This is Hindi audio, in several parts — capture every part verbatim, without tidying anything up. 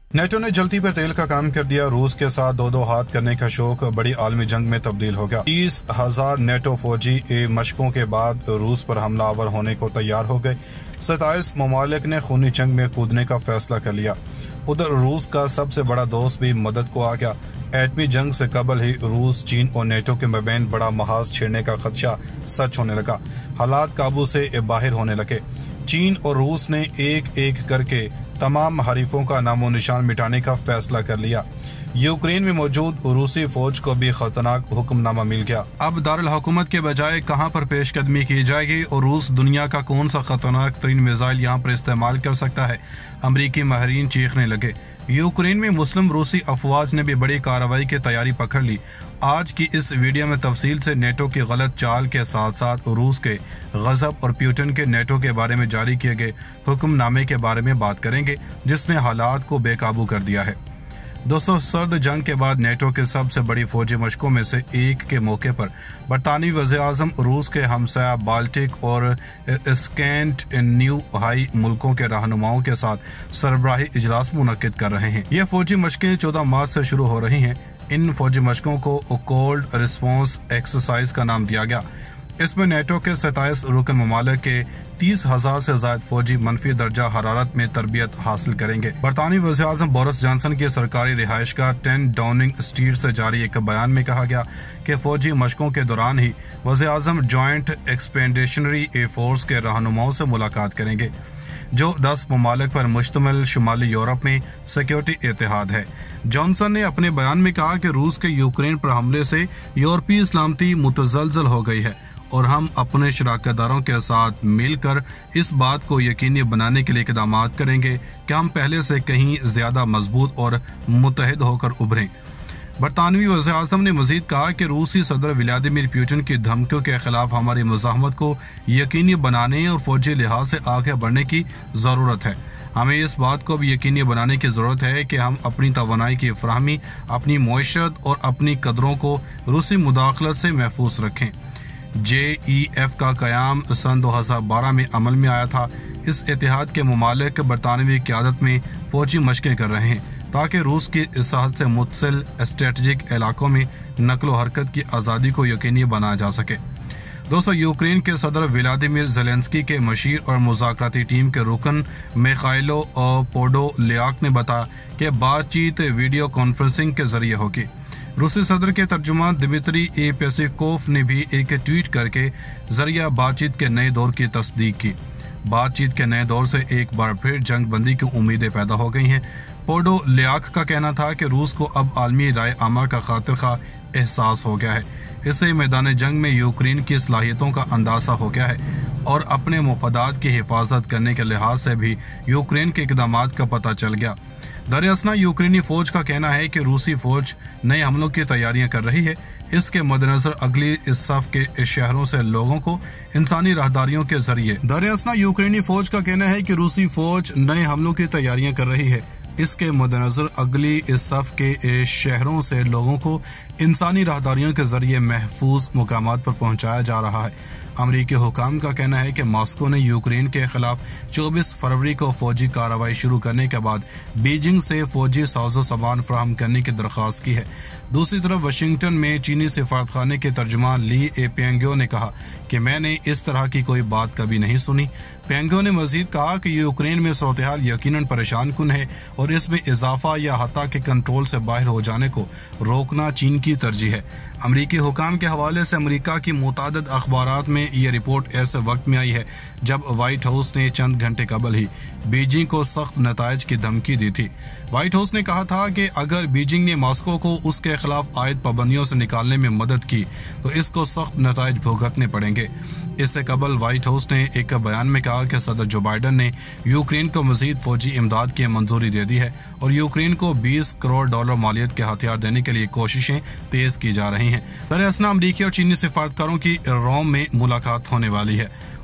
नेटो ने जलती पर तेल का काम कर दिया। रूस के साथ दो दो हाथ करने का शौक बड़ी आलमी जंग में तब्दील हो गया। तीस हजार नेटो फौजी मशकों के बाद रूस पर हमलावर होने को तैयार हो गए। सताईस ममालिक ने खूनी जंग में कूदने का फैसला कर लिया। उधर रूस का सबसे बड़ा दोस्त भी मदद को आ गया। एटमी जंग से कबल ही रूस, चीन और नेटो के मबैन बड़ा महाज छेड़ने का खदशा सच होने लगा। हालात काबू से बाहर होने लगे। चीन और रूस ने एक एक करके तमाम हरीफों का नामो निशान मिटाने का फैसला कर लिया। यूक्रेन में मौजूद रूसी फौज को भी खतरनाक हुक्मनामा मिल गया। अब दारुल हुकूमत के बजाय कहां पर पेशकदमी की जाएगी और रूस दुनिया का कौन सा खतरनाक तरीन मिसाइल यहां पर इस्तेमाल कर सकता है, अमरीकी माहिरीन चीखने लगे। यूक्रेन में मुस्लिम रूसी अफवाज ने भी बड़ी कार्रवाई की तैयारी पकड़ ली। आज की इस वीडियो में तफसील से नेटो की गलत चाल के साथ साथ रूस के गजब और प्यूटन के नेटो के बारे में जारी किए गए हुक्मनामे के बारे में बात करेंगे, जिसने हालात को बेकाबू कर दिया है। दोस्तों, सर्द जंग के बाद नेटो के सबसे बड़ी फौजी मशकों में से एक के मौके पर बरतानवी वज़ीर-ए-आज़म रूस के हमसाया बाल्टिक और स्कैंड न्यू हाई मुल्कों के रहनुमाओं के साथ सरबराही इजलास मुनक्किद कर रहे हैं। ये फौजी मशकें चौदह मार्च से शुरू हो रही हैं। इन फौजी मशकों को कोल्ड रिस्पॉन्स एक्सरसाइज का नाम दिया गया। इसमें नेटो के सताईस रुकन ममालिक के तीस हजार से ज्यादा फौजी मनफी दर्जा हरारत में तरबियत हासिल करेंगे। बरतानवी वज़ीर-ए-आज़म बोरिस जॉनसन की सरकारी रिहाइश का टेन डाउनिंग स्ट्रीट से जारी एक बयान में कहा गया कि फौजी मशकों के दौरान ही वज़ीर-ए-आज़म जॉइंट एक्सपेडिशनरी ए फोर्स के रहनुमाओं से मुलाकात करेंगे, जो दस ममालिक पर मुश्तमिल शुमाली यूरोप में सिक्योरिटी इत्तेहाद है। जॉनसन ने अपने बयान में कहा कि रूस के यूक्रेन पर हमले से यूरोपीय सलामती मुतज़लज़ल हो गई है और हम अपने शराकतदारों के साथ मिलकर इस बात को यकीनी बनाने के लिए इक़दाम करेंगे कि हम पहले से कहीं ज्यादा मजबूत और मुत्तहिद होकर उभरें। बरतानवी वज़ीर-ए-आज़म ने मजीद कहा कि रूसी सदर व्लादिमीर पुतिन की धमकियों के खिलाफ हमारी मुज़ाहमत को यकीनी बनाने और फौजी लिहाज से आगे बढ़ने की जरूरत है। हमें इस बात को भी यकीनी बनाने की जरूरत है कि हम अपनी तवानाई की फराहमी, अपनी मईशत और अपनी कदरों को रूसी मुदाखलत से महफूज रखें। जे ई एफ का कयाम सन दो हजार बारह में अमल में आया था। इस इत्तेहाद के ममालिक बरतानवी क़यादत में फौजी मशकें कर रहे हैं ताकि रूस की सरहद से मुतसिल स्ट्रेटजिक इलाकों में नकलो हरकत की आज़ादी को यकीनी बनाया जा सके। दोस्तों, यूक्रेन के सदर व्लादिमीर ज़ेलेंस्की के मशीर और मुज़ाकराती टीम के रुकन मिखाइलो पोडोलियाक ने बताया कि बातचीत वीडियो कॉन्फ्रेंसिंग के जरिए होगी। रूसी सदर के तर्जुमान दिमित्री ए पेस्कोव ने भी एक ट्वीट करके जरिया बातचीत के नए दौर की तस्दीक की। बातचीत के नए दौर से एक बार फिर जंग बंदी की उम्मीदें पैदा हो गई हैं। पोडोलियाक का कहना था कि रूस को अब आलमी राय आमा का खातिर खा एहसास हो गया है। इससे मैदान जंग में यूक्रेन की सलाहियतों का अंदाजा हो गया है और अपने मुफादात की हिफाजत करने के लिहाज से भी यूक्रेन के इक़दाम का पता चल गया। दरअसल यूक्रेनी फौज का कहना है कि रूसी फौज नए हमलों की तैयारियां कर रही है। इसके मद्देनजर अगली इस सफ के शहरों से लोगों को इंसानी राहदारियों के जरिए दरअसल यूक्रेनी फौज का कहना है कि रूसी फौज नए हमलों की तैयारियां कर रही है। इसके मद्देनजर अगली इस सफ के शहरों से लोगों को इंसानी राहदारियों के जरिए महफूज मुकामात पर पहुंचाया जा रहा है। अमरीकी हुकाम का कहना है कि मॉस्को ने यूक्रेन के खिलाफ चौबीस फरवरी को फौजी कार्रवाई शुरू करने के बाद बीजिंग से फौजी साजो सामान फराहम करने की दरख्वास्त की है। दूसरी तरफ वाशिंगटन में चीनी सिफारतखाने के तर्जुमान ली ए पेंगियो ने कहा कि मैंने इस तरह की कोई बात कभी नहीं सुनी। पेंगियो ने मजीद कहा कि यूक्रेन में सूरत हाल यकीनन परेशान कुन है और इसमें इजाफा या हत्ता के कंट्रोल से बाहर हो जाने को रोकना चीन की तरजीह है। अमरीकी हुकाम के हवाले से अमरीका की मुतादिद अखबारात में ये रिपोर्ट ऐसे वक्त में आई है जब व्हाइट हाउस ने चंद घंटे कबल ही बीजिंग को सख्त नताइज की धमकी दी थी। व्हाइट हाउस ने कहा था कि अगर बीजिंग ने मॉस्को को उसके खिलाफ आयद पाबंदियों से निकालने में मदद की तो इसको सख्त नताइज भुगतने पड़ेंगे। इससे कबल व्हाइट हाउस ने एक बयान में कहा कि सदर जो बाइडन ने यूक्रेन को मजीद फौजी इमदाद की मंजूरी दे दी है और यूक्रेन को बीस करोड़ डॉलर मालियत के हथियार देने के लिए कोशिशें तेज की जा रही हैं। दरअसल अमरीकी और चीनी सिफारतकारों की रोम में मुलाकात होने वाली है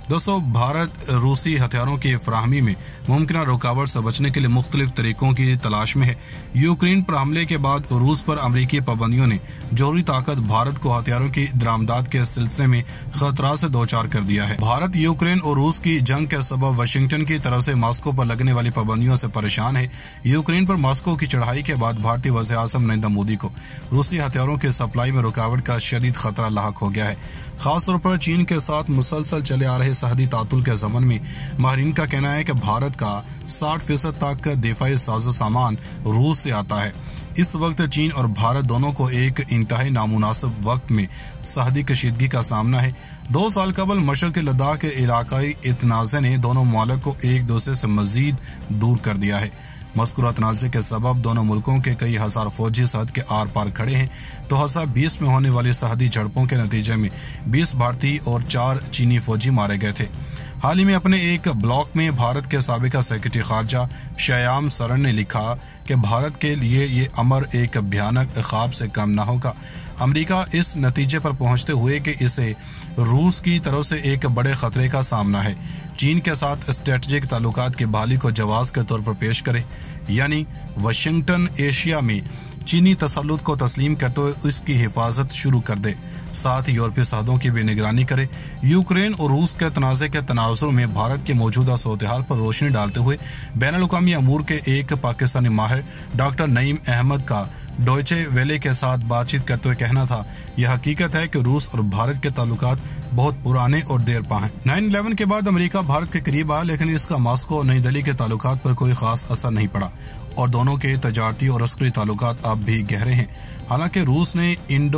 दोस्तों, भारत रूसी हथियारों की फराहमी में मुमकिन रुकावट से बचने के लिए मुख्तलिफ तरीकों की तलाश में है। यूक्रेन पर हमले के बाद रूस पर अमरीकी पाबंदियों ने जोहरी ताकत भारत को हथियारों की दरामदात के सिलसिले में खतरा से दो चार कर दिया है। भारत यूक्रेन और रूस की जंग के सबब वाशिंगटन की तरफ से मॉस्को पर लगने वाली पाबंदियों से परेशान है। यूक्रेन पर मॉस्को की चढ़ाई के बाद भारतीय वज़ीर आज़म नरेंद्र मोदी को रूसी हथियारों की सप्लाई में रुकावट का शदीद खतरा लाहक हो गया है। खासतौर पर चीन के साथ मुसलसल चले आ रहे सरहदी तातुल के ज़मन में माहिरीन का कहना है कि भारत का साठ फीसद तक दिफाई साजो सामान रूस से आता है। इस वक्त चीन और भारत दोनों को एक इंतहाई नामुनासिब वक्त में सरहदी कशीदगी का सामना है। दो साल कबल मशरक़ी लद्दाख के इलाकाई इतनाज़े ने दोनों मुल्कों को एक दूसरे से मजीद दूर कर दिया है। मज़कूरा तनाज़े के सबब दोनों मुल्कों के कई हजार फौजी सरहद के आर पार खड़े हैं। दो हजार बीस में होने वाली सरहदी झड़पों के नतीजे में बीस भारतीय और चार चीनी फौजी मारे गए थे। हाल ही में अपने एक ब्लॉग में भारत के साबिका सेक्रेटरी खारजा श्याम सरन ने लिखा कि भारत के लिए ये अमर एक भयानक ख्वाब से कम न होगा। अमेरिका इस नतीजे पर पहुंचते हुए कि इसे रूस की तरफ से एक बड़े खतरे का सामना है, चीन के साथ स्ट्रेटजिक ताल्लुकात की बहाली को जवाब के तौर पर पेश करे, यानी वाशिंगटन एशिया में चीनी तसल्लुत को तस्लीम करते हुए इसकी हिफाजत शुरू कर दे, साथ ही यूरोपीय सरहदों की भी निगरानी करे। यूक्रेन और रूस के तनाज़े के तनाजुर में भारत के मौजूदा सूरत-ए-हाल पर रोशनी डालते हुए बैनुल-अक़वामी अमूर के एक पाकिस्तानी माहिर डॉक्टर नईम अहमद का डॉयचे वेले के साथ बातचीत करते हुए कहना था, यह हकीकत है कि रूस और भारत के ताल्लुकात बहुत पुराने और देर पा हैं। नाइन इलेवन के बाद अमेरिका भारत के करीब आया, लेकिन इसका मॉस्को और नई दिल्ली के ताल्लुकात पर कोई खास असर नहीं पड़ा और दोनों के तजारती और अस्करी ताल्लुकात अब भी गहरे हैं। हालांकि रूस ने इंडो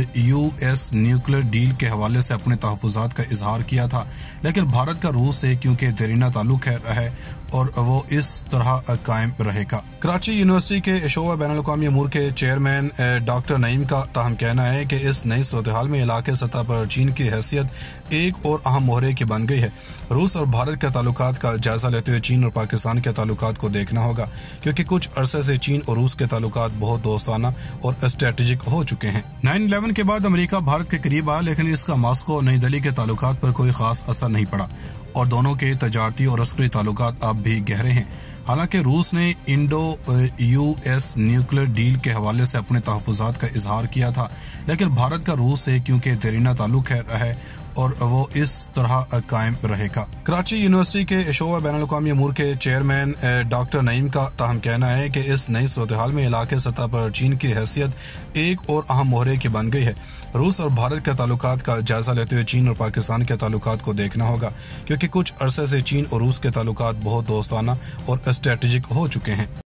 यूएस न्यूक्लियर डील के हवाले से अपने तहफ़्फ़ुज़ात का इजहार किया था, लेकिन भारत का रूस से क्योंकि देरीना ताल्लुक है और वो इस तरह कायम रहेगा। कराची यूनिवर्सिटी के शोबा बैनुल-अक़वामी अमूर के चेयरमैन डॉक्टर नईम का ताहम कहना है कि इस नई सूरत-ए-हाल में इलाके सतह पर चीन की हैसियत एक और अहम मोहरे की बन गई है। रूस और भारत के ताल्लुकात का जायजा लेते हुए चीन और पाकिस्तान के ताल्लुकात को देखना होगा, क्योंकि कुछ अरसे से चीन और रूस के ताल्लुकात बहुत दोस्ताना और स्ट्रेटेजिक हो चुके हैं। नाइन इलेवन के बाद अमेरिका भारत के करीब आया, लेकिन इसका मॉस्को और नई दिल्ली के ताल्लुकात पर कोई खास असर नहीं पड़ा और दोनों के तजारती और अस्करी ताल्लुकात अब भी गहरे हैं। हालांकि रूस ने इंडो यूएस न्यूक्लियर डील के हवाले से अपने तहफ़्फ़ुज़ात का इजहार किया था, लेकिन भारत का रूस से क्योंकि देरीना ताल्लुक है और वो इस तरह कायम रहेगा। कराची यूनिवर्सिटी के शोबा बैनुल-अक़वामी अमूर के चेयरमैन डॉक्टर नईम का ताहम कहना है कि इस नई सूरत-ए-हाल में इलाके सतह पर चीन की हैसियत एक और अहम मोहरे की बन गई है। रूस और भारत के ताल्लुकात का जायजा लेते हुए चीन और पाकिस्तान के ताल्लुकात को देखना होगा, क्योंकि कुछ अरसे से चीन और रूस के ताल्लुकात बहुत दोस्ताना और स्ट्रेटेजिक हो चुके हैं।